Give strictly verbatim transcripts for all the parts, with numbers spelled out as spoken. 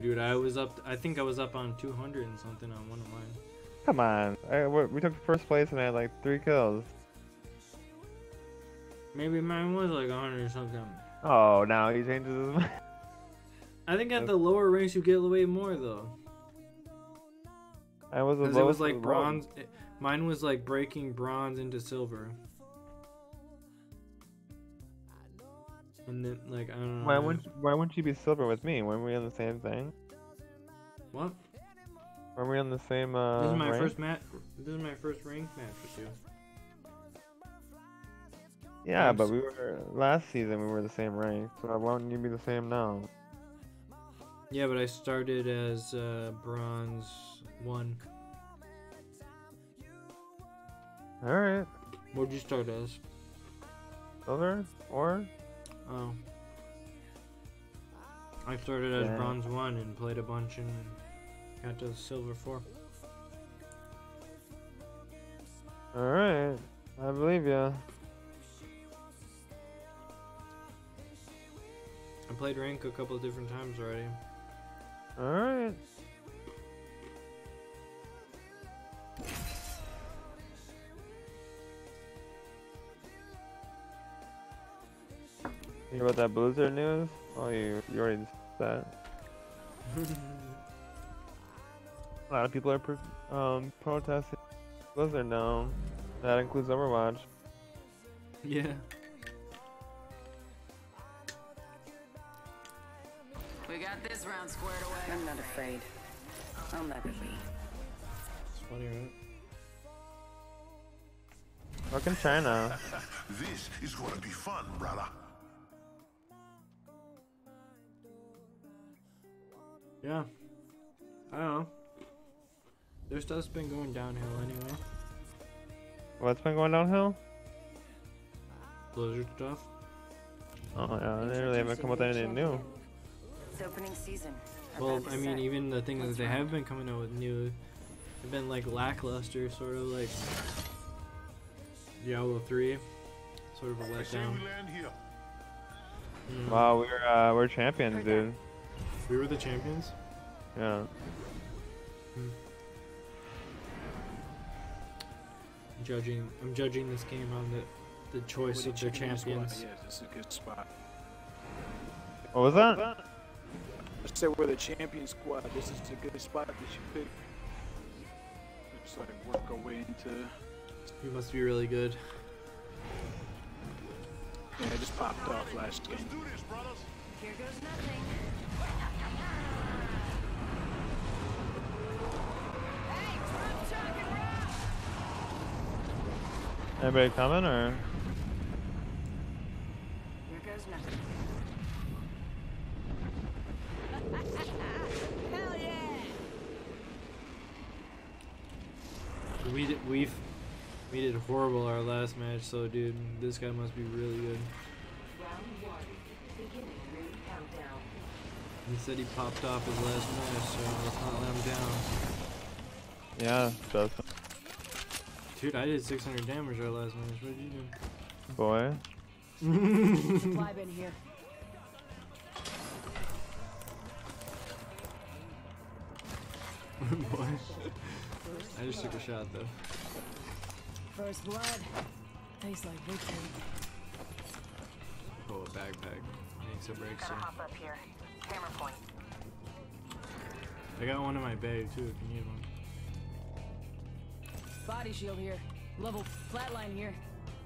Dude, I was up. I think I was up on two hundred and something on one of mine. Come on, I, we took first place and I had like three kills. Maybe mine was like one hundred or something. Oh, now he changes his mind. I think at the lower ranks you get way more though. I was. Because it was like bronze. It, mine was like breaking bronze into silver. And then, like, I don't know. Why wouldn't Why wouldn't you be silver with me? Weren't we on the same thing? What? Weren't we on the same? Uh, this is my rank? first match. This is my first rank match with you. Yeah, I'm but s- we were last season. We were the same rank. So why wouldn't you be the same now? Yeah, but I started as uh, bronze one. All right. What'd you start as? Silver or? Oh. I started as Yeah. bronze one and played a bunch and got to silver four. All right. I believe you. I played rank a couple of different times already. All right. You hear about that Blizzard news? Oh, you you already said that. A lot of people are pro um, protesting Blizzard now. That includes Overwatch. Yeah. We got this round squared away. I'm not afraid. I'll never be. It's funny, right? Fucking China. This is gonna be fun, brother. Yeah. I don't know. Their stuff's been going downhill anyway. What's been going downhill? Blizzard stuff. Oh yeah, they really haven't come up with anything new. It's opening season. Well, I mean, even the things that they have been coming out with new have been like lackluster, sort of like Diablo three, sort of a I say letdown. we land here. Mm. Wow, we're uh, we're champions, dude. We were the champions. Yeah. Hmm. Judging, I'm judging this game on the the choice of their champions. Yeah, this is a good spot. What was that? I said we're the champion squad. This is a good spot that you pick. Just like work our way into. You must be really good. Yeah, I just popped off last game. Let's do this, brothers. Here goes nothing. Hey, drop, chuck, and roll! Anybody coming or? Here goes nothing. Hell yeah! We did, we've we did horrible our last match, so dude, this guy must be really good. Round one. Beginning ring countdown. He said he popped off his last match, so let's not let him down. Yeah, Justin. Dude, I did six hundred damage our last match. What did you do? Boy. Supply bin here. Boy. I just took a shot though. First blood. Tastes like victory. Oh, a backpack. Makes or breaks you. Hop up here. Camera point. I got one in my bag too if you need one. Body shield here. Level flatline here.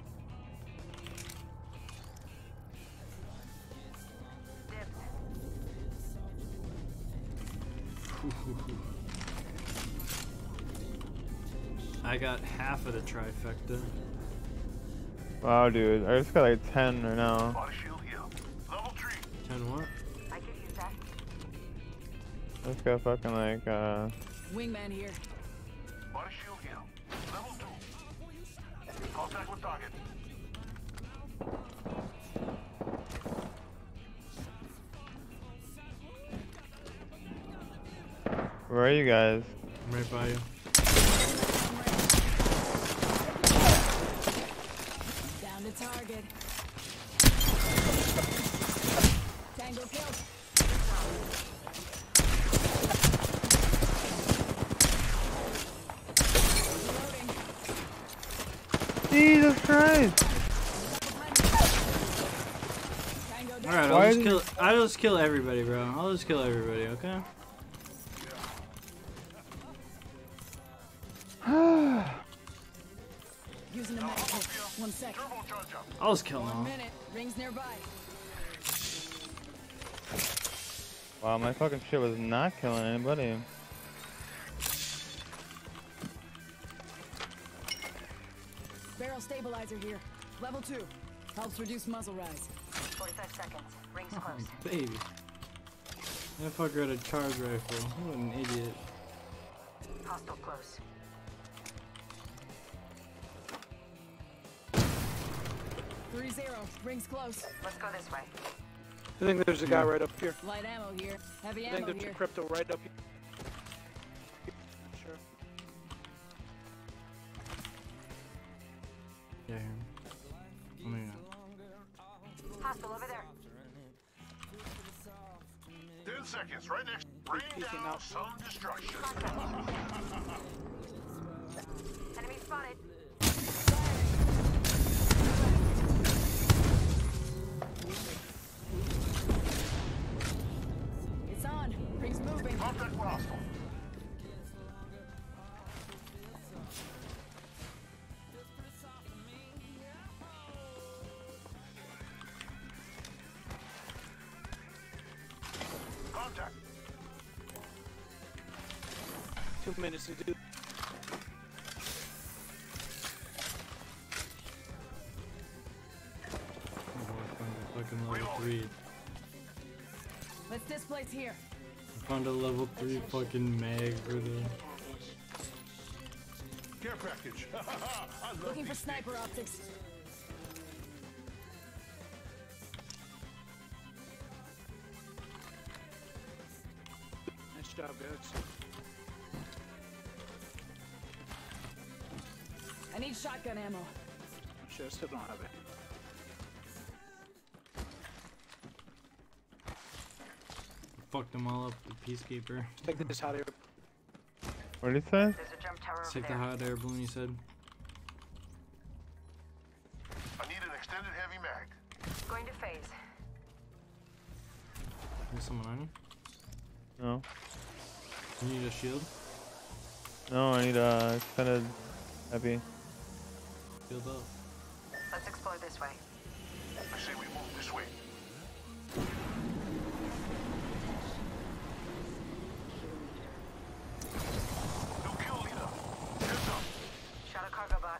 I got half of the trifecta. Wow, dude. I just got like ten right now. Body shield here. Level three. Ten what? I could use that. I just got fucking like, uh... Wingman here. Body shield here. Level two. Contact with target. Where are you guys? I'm right by you. Down to target. Tango killed. Jesus Christ! Alright, I'll just kill I'll just kill everybody, bro. I'll just kill everybody, okay? Using a medical. One second. I'll just kill them all. Minute. Rings nearby. Wow, my fucking shit was not killing anybody. Barrel stabilizer here. Level two. Helps reduce muzzle rise. forty-five seconds. Rings Oh, close. baby. That fucker had a charge rifle. What an idiot. Hostile close. three zero. Rings close. Let's go this way. I think there's a guy right up here. Light ammo here. Heavy I think ammo there's a here. crypto right up here. Not sure. Yeah, I hear him. Oh, maybe not. Hostile over there. Ten seconds, right next. Bring Peeking down out. some destruction. Enemy spotted. It's on. Rings moving. Contact with hostile. Contact. Two minutes to do. Oh, I found a fucking level three. Let's displace here. I found a level three fucking mag for the. Care package. I love Looking for these sniper optics. Nice job, guys. I need shotgun ammo. Shit, I still don't have it. Fucked them all up with Peacekeeper. Take this out of here. What did he say? There's a jump tower over Take the there. hot air balloon, he said. I need an extended heavy mag. Going to phase. There's someone on you. No. You need a shield? No, I need a extended heavy. Shield up. Let's explore this way. I say we move this way. No kill leader. Heads up. Shot a cargo bot.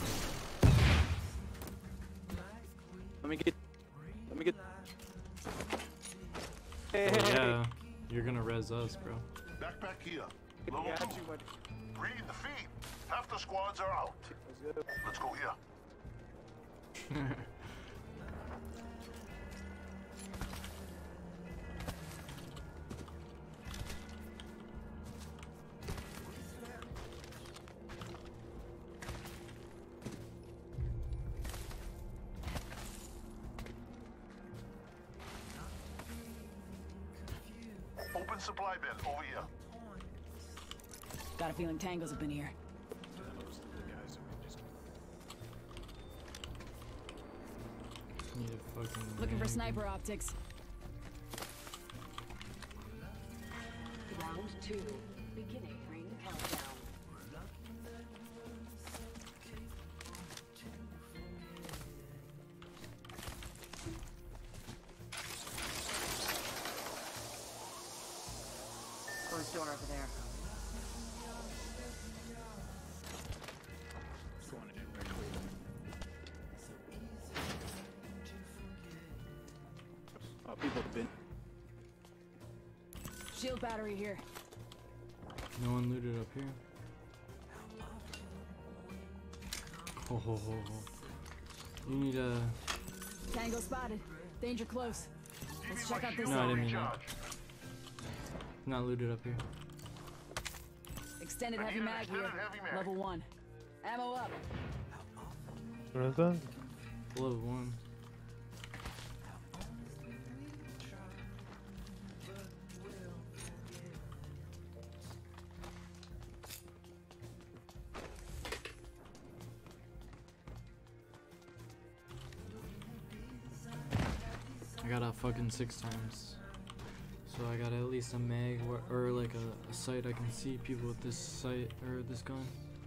Let me get. Let me get. Hey, Oh hey, hey. yeah. You're gonna res us, bro. Backpack here. Level Yeah, I two. got you, buddy. Reading the feed. Half the squads are out. Let's go. Let's go here. Open supply bin over here. Got a feeling tangles have been here. Need a fucking. Looking for mag. sniper optics. Round two. Beginning ring countdown. Closed door over there. Going in right quick. Oh, people have been. Shield battery here. No one looted up here. Ho ho ho ho. You need a. Tango spotted. Danger close. Let's check out this No, I area. didn't mean that. Not looted up here. Extended I heavy need an mag here. extended heavy mag. Level one. Ammo up. What is that? Level one. I got out fucking six times. So I got at least a mag or, or like a, a sight I can see people with this sight or this gun.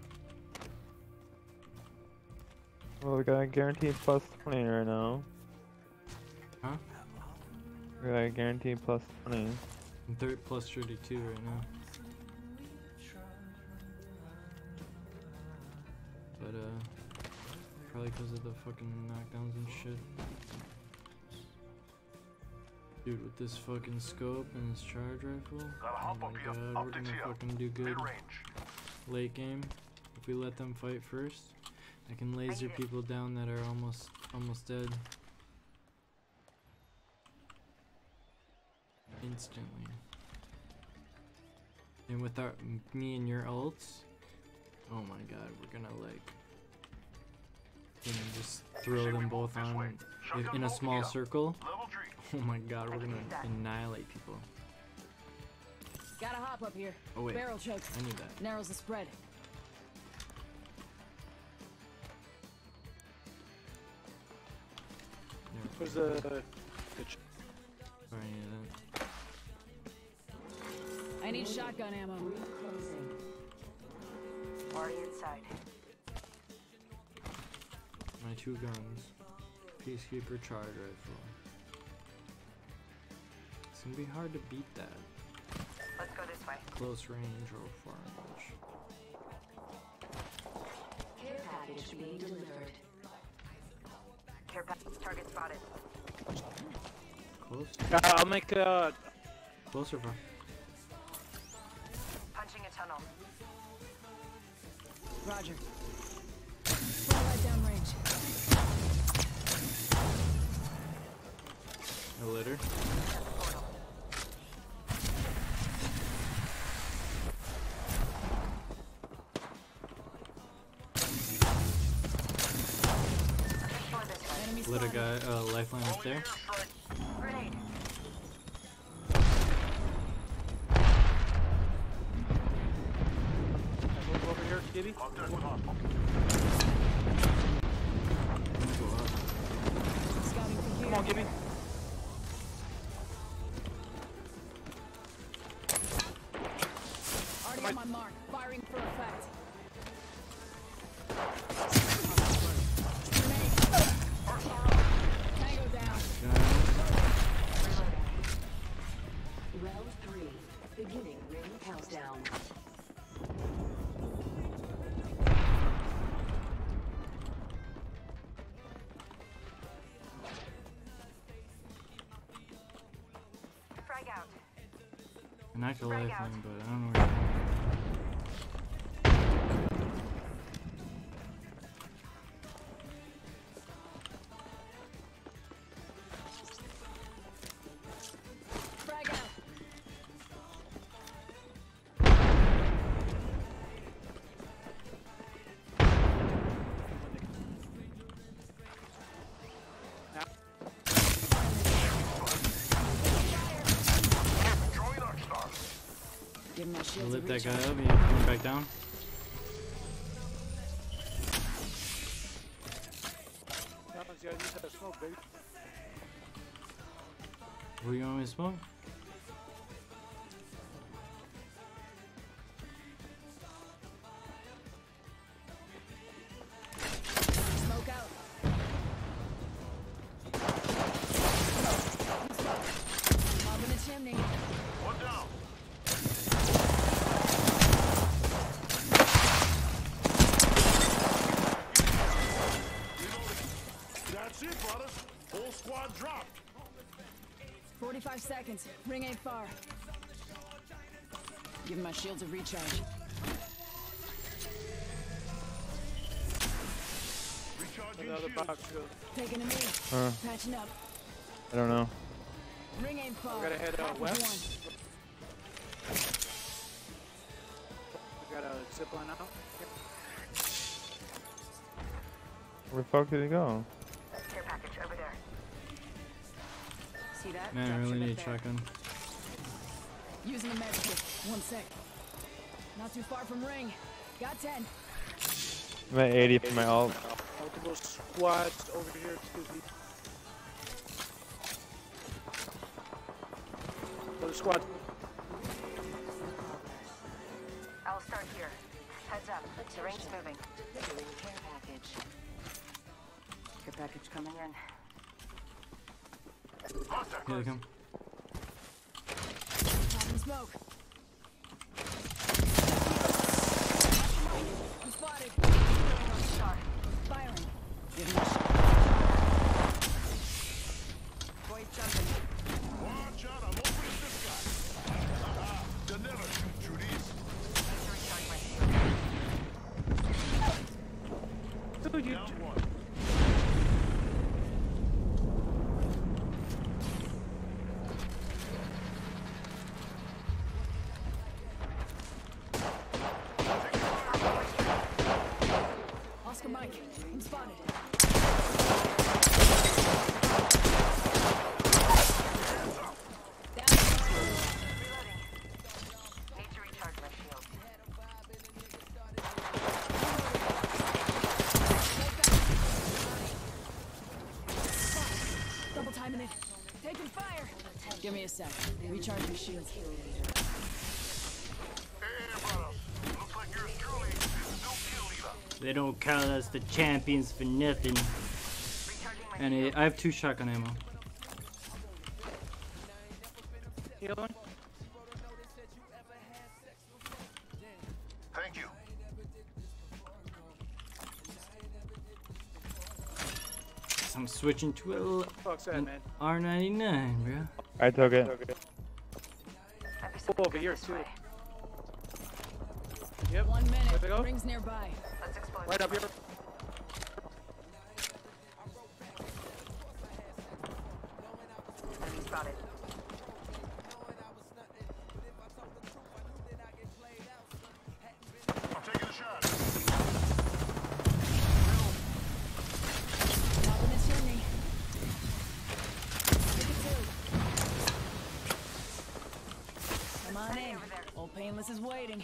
Well, we got a guaranteed plus twenty right now. Huh? We got a guaranteed plus twenty. I'm third plus thirty-two right now. But uh, probably because of the fucking knockdowns and shit. Dude, with this fucking scope and this charge rifle, Gotta oh hop my up here. god, we're Optics gonna here. fucking do good Mid-range. late game. If we let them fight first, I can laser people down that are almost almost dead instantly. And with our me and your ults, oh my god, we're gonna like gonna just throw them both on if- in a small circle. Level three. Oh my god, we're gonna annihilate people. Gotta hop up here. Oh wait, Barrel choke. I need that. Narrows the spread. Yeah, Where's the, the ch- I need that. I need shotgun ammo. Already inside. My two guns. Peacekeeper charge rifle. It's gonna be hard to beat that. Let's go this way. Close range or far range. Care package being delivered. Care package target spotted. Close? Uh, I'll make uh Close or far? Punching a tunnel. Roger. Spotlight downrange. A litter? Portal. Explore this way. Enemy Litter spotted. guy, uh, lifeline up there. Grenade. move over here, Gibby. Contact with hostile. Go up. Scouting for here. Come on, Gibby. Already on my mark. Firing for effect. Grenade. Tango down. Gun. Round three. Beginning ring countdown. Frag out. I knocked a Frag lifeline, out. but I don't know where it's Frag out. Join our stars. Give my I shield a lit that guy recharge. up, he coming back down. That one's gotta use that smoke, baby. Where you want me to smoke? Smoke out. Mobbing a chimney. One down. That's it, brothers. Whole squad dropped. forty-five seconds. Ring ain't far. Give my shields a recharge. Recharging Another shields. box. Go. Taking a knee. Uh, Patching up. I don't know. Ring ain't far. We gotta head out Half of west. one. We got a zip line out. Where the fuck did he go? Care package over there. See that? Man, I Drop really ship need up a there. shotgun. Using a med kit. One sec. Not too far from ring. Got ten. I'm at eighty for my ult. Multiple squads over here too. Another squad. I'll start here. Heads up. The ring's moving. Care package. Care package coming in. Here they come. Popping smoke. I'm spotted. Shot. Firing. Giving a shot. Boy jumping. Watch out, I'm over this guy. Haha, they'll never shoot through these. Need to recharge my shield. Dude, you. Down one. Oscar Mike. I'm spotted. Down. Reloading. Need to recharge my shield. Double timing it. Taking fire. Give me a sec. Recharging shields. Hey, brothers. Looks like yours truly is no kill leader. They don't call us the champions for nothing. Recharging my And shield. I I have two shotgun ammo. Healing. Thank you. So I'm switching to Fuck's that, an man? R ninety-nine, bro. I took it. I'd be so Over good here, this too. way. Yep. One There minute. we go. Rings nearby. Let's explode. Right up here. Enemy spotted. I'm taking a shot. Popping this chimney. Take it two. Come on in. Old Painless is waiting.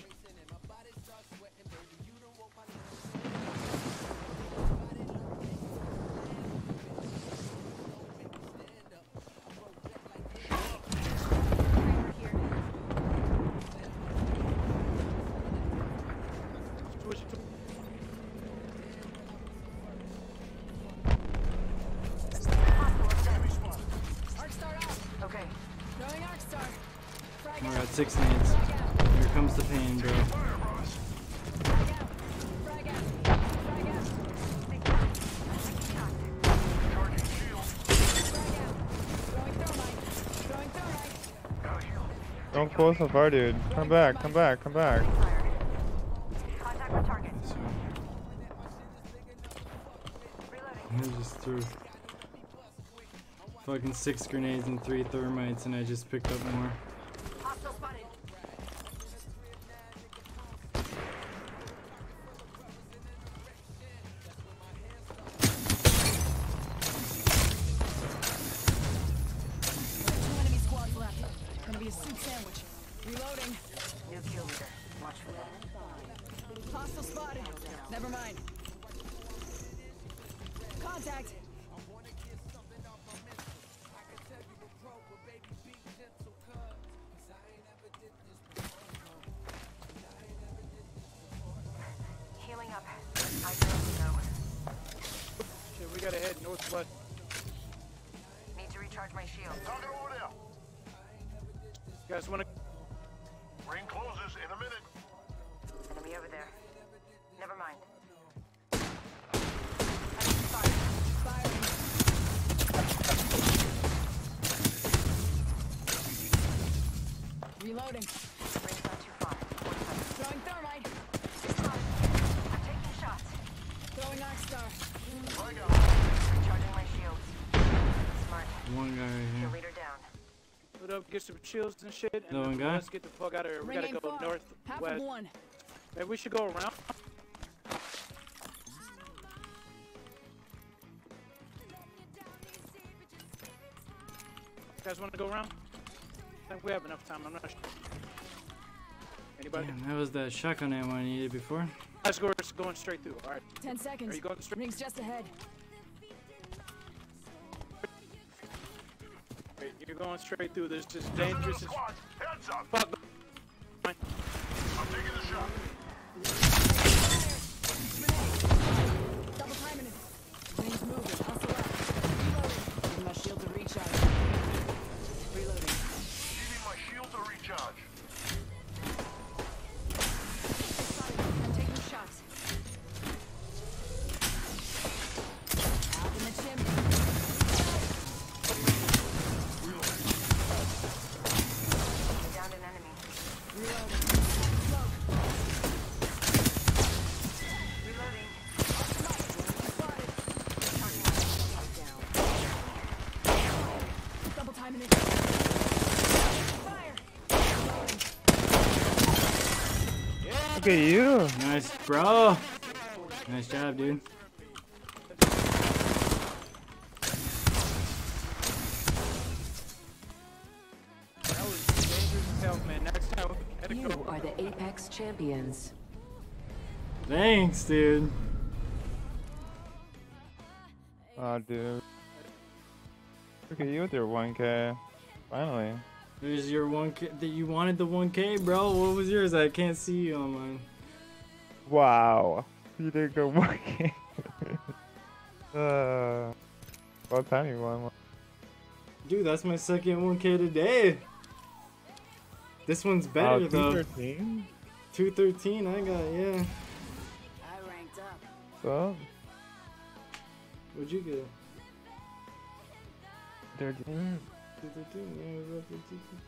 Switch it to. Enemy spot. Arc star out. Okay. Throwing arc star. Frag We're out. at six nades. Frag out. Here comes the pain, bro. Fire, brothers. Frag out. Frag out. Frag out. Charging shield. Frag out. Throwing thermite. Throwing thermite. Gotta heal. Don't go so far, dude. Come back, come back, come back. Fire. Contact with target. Yes, sir. Reloading. I just threw fucking six grenades and three thermites, and I just picked up more. Hostile spotted. Two enemy squads left. Gonna be a soup sandwich. Reloading. New kill leader. Watch for that. Hostile spotted. Never mind. Contact. Healing up. I barely know. Shit, we gotta head northwest. Need to recharge my shield. Target over there. You guys wanna? Ring closes in a minute. Enemy over there. Never mind. Enemy spotted. Firing. Reloading. Ring's not too far. forty-five. Throwing thermite. Spotted. I'm taking shots. Throwing arc star. Flag out. Recharging my shields. Smart. One guy right Kill here. leader down. Put up, get some shields and shit, and No then one got? let's get the fuck out of here. We Ring gotta aim go far. Half of northwest. one. Maybe we should go around. You guys want to go around? I think we have enough time. I'm not sure. Anybody? Damn, that was that shotgun ammo I needed before. Guys, we're going straight through. All right. Ten seconds. Are you going straight? Rings just ahead. Wait, you You're going straight through. This is dangerous as Squad, heads up. fuck. I'm taking the shot. Double timing it. Ring's moving. Hustle up. Reloading. Give my shield to recharge. Reloading. Needing my shield to recharge. I'm taking shots. Out in the chimney. Downed an enemy. Reloading. Smoke. Reloading. Spotted. Down. Double timing it. Fire. Reloading. Look at you. Nice, bro. Nice job, dude. That was dangerous as hell, man. Next time we gotta You go. are the Apex champions. Thanks, dude. Oh, dude. Look at you with your one K. Finally. There's your one K. That you wanted the one K, bro. What was yours? I can't see you on mine. Wow. You did go one K. uh, what time you won? Dude, that's my second one K today. This one's better Oh, though. two thirteen? two thirteen I got, yeah. I ranked up. So, What'd you get? thirteen. two thirteen, yeah, it was roughly two thirteen.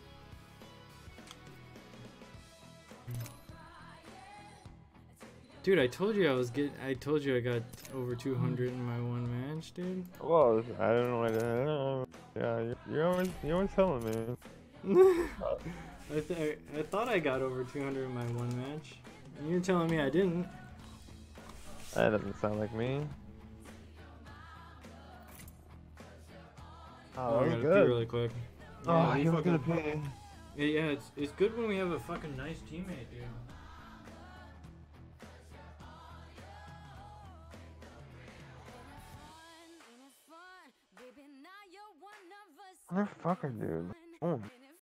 Dude, I told you I was get. I told you I got over two hundred in my one match, dude. Well, I don't know what I don't know. Yeah, you're, you're always you're always telling me. I, th I I thought I got over two hundred in my one match. And you're telling me I didn't. That doesn't sound like me. Oh, Oh, I'm that's gonna good. pee really quick. Oh, Yeah, we he was fucking- gonna pay. Yeah, yeah, it's it's good when we have a fucking nice teammate, dude. Motherfucker, dude. Oh.